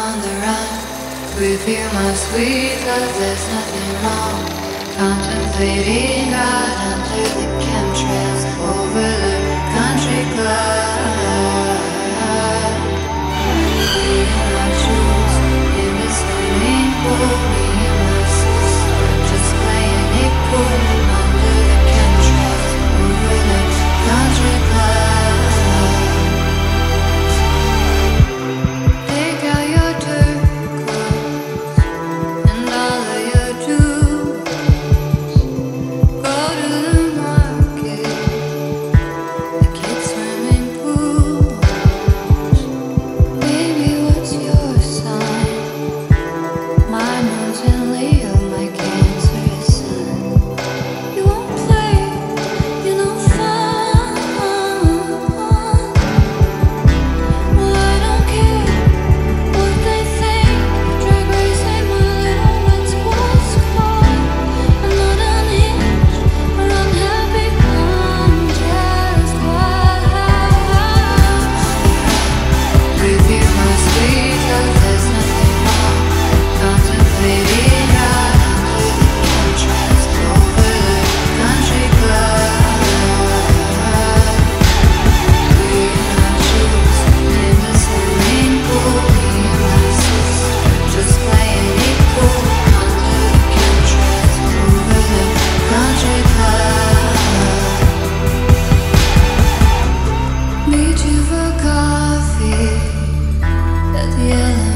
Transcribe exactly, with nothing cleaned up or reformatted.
on the run. With you, my sweet love, there's nothing wrong. Contemplating God under the chemtrails over the country club. We in our shoes in the swimming pool. Me and my sister just playing it cool under the chemtrails over the country club. Take out your dirt clothes and all of your jewels. Go to the market, the kids' swimming pools. Baby, what's your sign? My moon's in Leo, my Cancer is Sun. You won't play, you know fun. Well, I don't care what they think. Drag racing my little red sports car. I'm not unhinged or unhappy. I'm just wild. With you, my sweet love, there's nothing wrong. Contemplating God under the chemtrails over the country club. We in our shoes in the swimming pool. Me and my sister just playing it cool under the chemtrails over the country club. Meet you for coffee at the